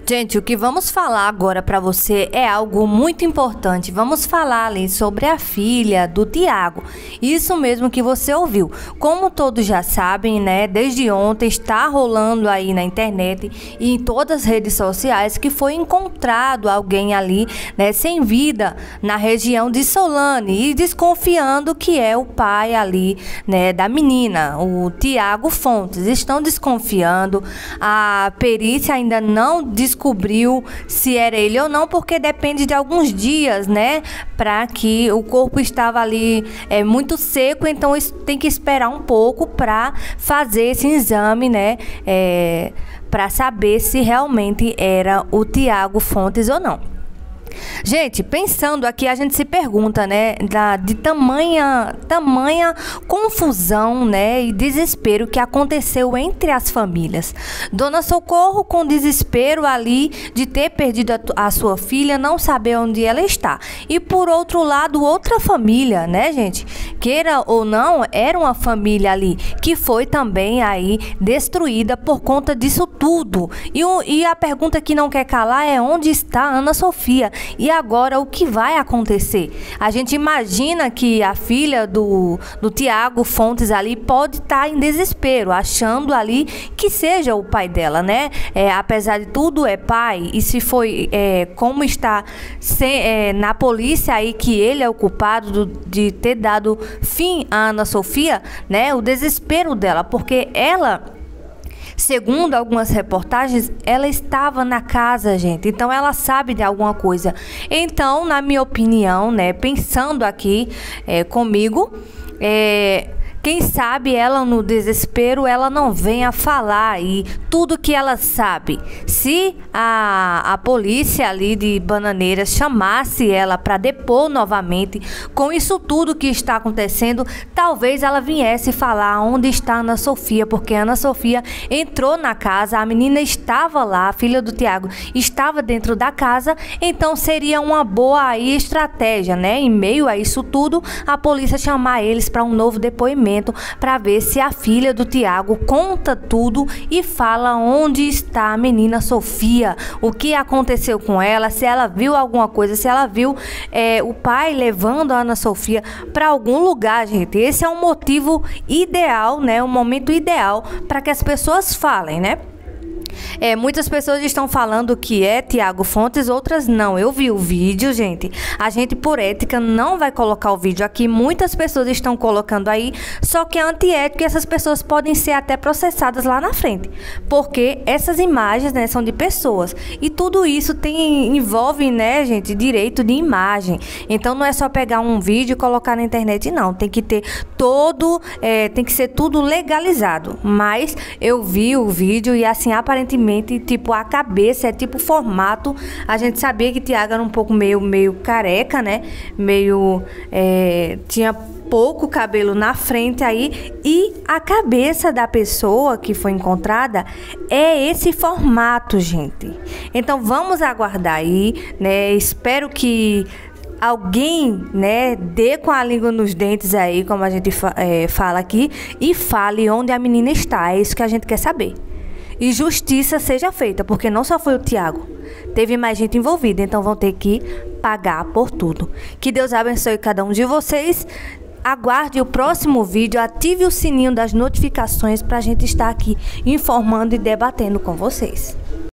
Gente, o que vamos falar agora para você é algo muito importante. Vamos falar ali sobre a filha do Tiago. Isso mesmo que você ouviu. Como todos já sabem, né? Desde ontem está rolando aí na internet e em todas as redes sociais que foi encontrado alguém ali, né, sem vida na região de Solane e desconfiando que é o pai ali, né, da menina, o Tiago Fontes. Estão desconfiando. A perícia ainda não descobriu se era ele ou não, porque depende de alguns dias, né, para que o corpo estava ali muito seco, então tem que esperar um pouco para fazer esse exame, né, para saber se realmente era o Tiago Fontes ou não. Gente, pensando aqui, a gente se pergunta, né, de tamanha confusão, né, e desespero que aconteceu entre as famílias. Dona Socorro com desespero ali de ter perdido a sua filha, não saber onde ela está. E por outro lado, outra família, né, gente, queira ou não, era uma família ali que foi também aí destruída por conta disso tudo. E a pergunta que não quer calar é: onde está Ana Sofia? E agora o que vai acontecer? A gente imagina que a filha do Tiago Fontes ali pode estar em desespero, achando ali que seja o pai dela, né? Apesar de tudo, é pai. E se foi como está na polícia aí que ele é o culpado de ter dado fim a Ana Sofia, né? O desespero dela, porque ela, segundo algumas reportagens, ela estava na casa, gente. Então ela sabe de alguma coisa. Então, na minha opinião, né, pensando aqui comigo, quem sabe ela no desespero, ela não venha falar aí tudo que ela sabe. Se a polícia ali de Bananeiras chamasse ela para depor novamente com isso tudo que está acontecendo, talvez ela viesse falar onde está Ana Sofia, porque Ana Sofia entrou na casa, a menina estava lá, a filha do Tiago estava dentro da casa, então seria uma boa aí estratégia, né? Em meio a isso tudo, a polícia chamar eles para um novo depoimento, para ver se a filha do Tiago conta tudo e fala onde está a menina Sofia, o que aconteceu com ela, se ela viu alguma coisa, se ela viu o pai levando a Ana Sofia para algum lugar, gente. Esse é um motivo ideal, né? Um momento ideal para que as pessoas falem, né? Muitas pessoas estão falando que é Tiago Fontes, outras não. Eu vi o vídeo, gente. A gente, por ética, não vai colocar o vídeo aqui. Muitas pessoas estão colocando aí, só que é antiético e essas pessoas podem ser até processadas lá na frente, porque essas imagens, né, são de pessoas e tudo isso envolve, né, gente, direito de imagem. Então não é só pegar um vídeo e colocar na internet, não. Tem que ter tem que ser tudo legalizado. Mas eu vi o vídeo e assim, aparentemente, tipo, a cabeça tipo formato. A gente sabia que Tiago era um pouco meio careca, né? Tinha pouco cabelo na frente aí, e a cabeça da pessoa que foi encontrada é esse formato, gente. Então vamos aguardar aí, né? Espero que alguém, né, dê com a língua nos dentes aí, como a gente fala aqui, e fale onde a menina está. É isso que a gente quer saber. E justiça seja feita, porque não só foi o Tiago, teve mais gente envolvida, então vão ter que pagar por tudo. Que Deus abençoe cada um de vocês. Aguarde o próximo vídeo, ative o sininho das notificações para a gente estar aqui informando e debatendo com vocês.